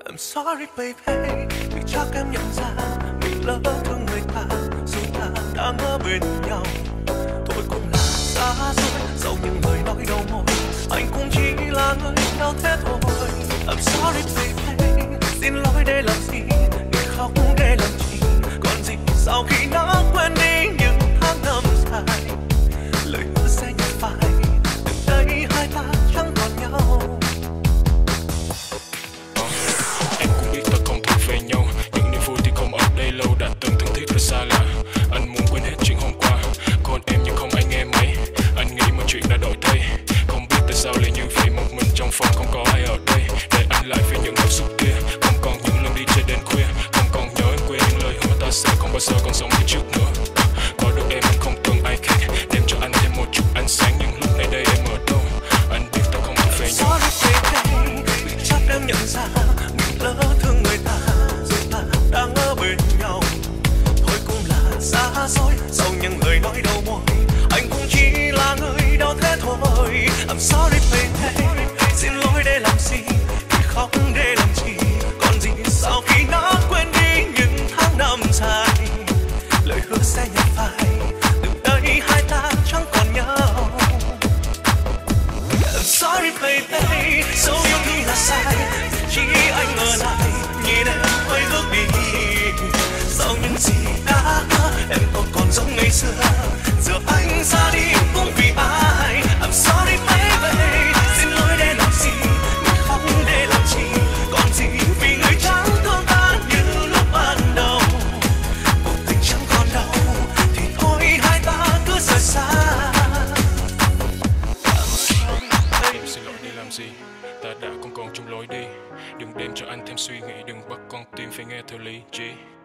I'm sorry baby, vì chắc em nhận ra mình lỡ thương người ta, dù ta đang ở bên nhau. Thôi cũng là xa xôi, dẫu những lời nói đầu môi, anh cũng chỉ là người nào thế thôi. I'm sorry baby, xin lỗi để làm gì, để khóc để làm chi, còn gì sau khi nó quên đi những tháng năm dài. Lời hứa sẽ nhạt phai, từ đây hai ta chẳng còn nhau. Em cũng biết ta không thuộc về nhau, những niềm vui thì không ở đây lâu, đã từng thân thiết rồi xa lạ. Anh muốn quên hết chuyện hôm qua, còn em nhưng không ai nghe máy. Anh nghĩ mọi chuyện đã đổi thay, không biết tại sao lại như vậy. Một mình trong phòng không có ai ở đây, để anh lại về những cảm xúc kia. Không còn những lần đi chơi đến khuya, không còn nhớ em quên những lời hứa ta sẽ không bao giờ còn sống như trước nữa. Có được em anh không cần ai khác, đem cho anh thêm một chút ánh sáng. Nhưng lúc này đây em ở đâu, anh biết ta không thuộc về nhau. Sorry baby, vì chắc em nhận ra mình lỡ thương người ta, dù ta đang ở bên nhau. Thôi cũng là xa xôi, sau những lời nói đầu môi, anh cũng chỉ là người đau thế thôi. I'm sorry baby, xin lỗi để làm gì, để khóc để làm chi, còn gì sau khi nó quên đi những tháng năm dài. Lời hứa sẽ nhạt phai, từ đây hai ta chẳng còn nhau. I'm sorry baby, dẫu yêu thương là sai, chỉ anh ở lại nhìn em quay bước đi. Sau những gì đã em không còn giống ngày xưa, giờ anh ra đi cũng vì ai. I'm sorry baby, xin lỗi để làm gì, người khóc để làm chi, còn gì vì người chẳng thương ta như lúc ban đầu. Cuộc tình chẳng còn đâu thì thôi hai ta cứ rời xa. Em xin lỗi đi làm gì, ta đã không còn chung lối đi. Đừng đem cho anh thêm suy nghĩ, đừng bắt con tim phải nghe theo lý trí.